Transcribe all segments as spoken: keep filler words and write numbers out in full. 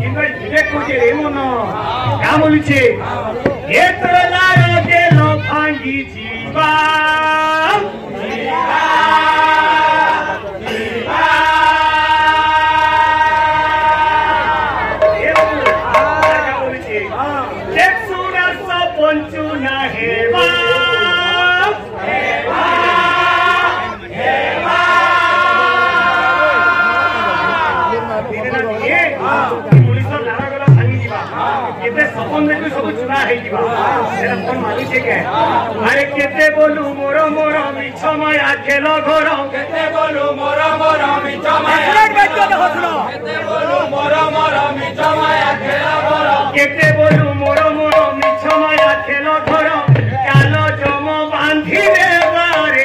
देखो रे मन क्या बोलुचे ए तोलार गेल भांगी जीवा जीवा जीवा ए क्या बोलुचे देख सुना सब पंचु ना हेवा हेवा हेवा सपन देखो सब चुना है जीवा सेरा कोन मालूम छे के अरे केते बोलू मोर मोर मिछ माया खेलो घर केते बोलू मोर मोर मिछ माया केते बोलू मोर मोर मिछ माया खेलो घर केते बोलू मोर मोर मिछ माया खेलो घर कालो जम बांधी रे बारे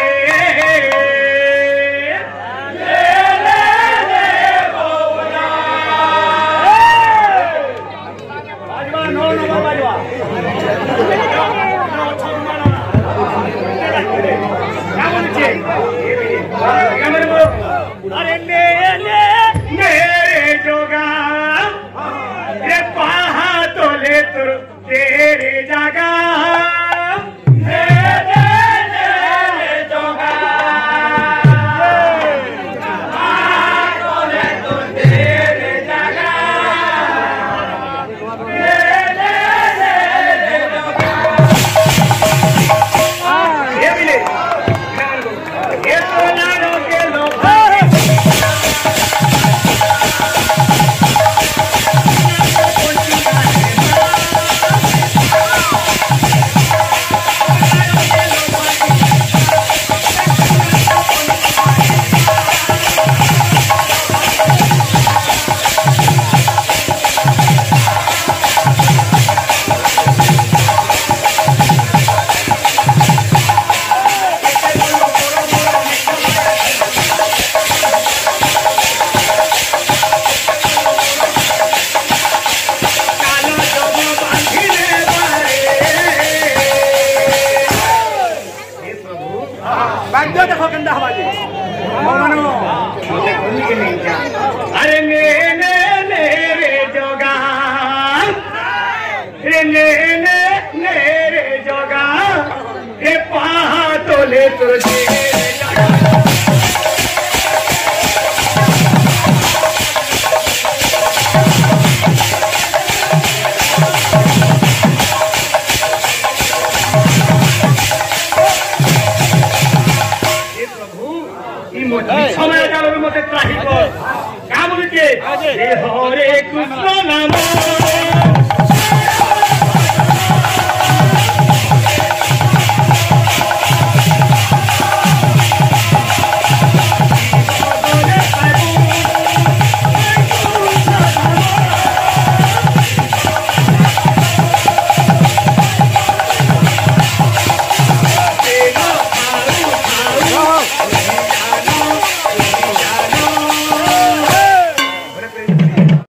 अरे ने ने मेरे जोगा रे पहा तो ले तुर तेरे जागा ने ने ने जोगा पहा तो ले तुर तेरे जागा ने ने ने जोगा ये भी ले ये तो नारों के लोग अरे ने ने ने रे जोगा रे ने ने ने रे जोगा रे पहा तो ले तुर तेरे जागा समय काल में मते त्राही को का बोलुचे हरे कृष्ण नाम